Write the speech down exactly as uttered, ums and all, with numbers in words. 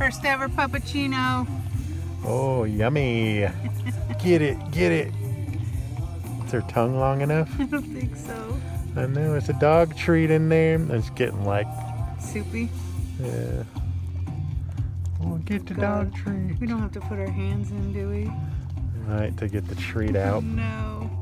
First ever puppuccino. Oh, yummy. Get it, get it. Is her tongue long enough? I don't think so. I know, it's a dog treat in there. It's getting like... Soupy. Yeah. We'll get the God. dog treat. We don't have to put our hands in, do we? Right, to get the treat out. No.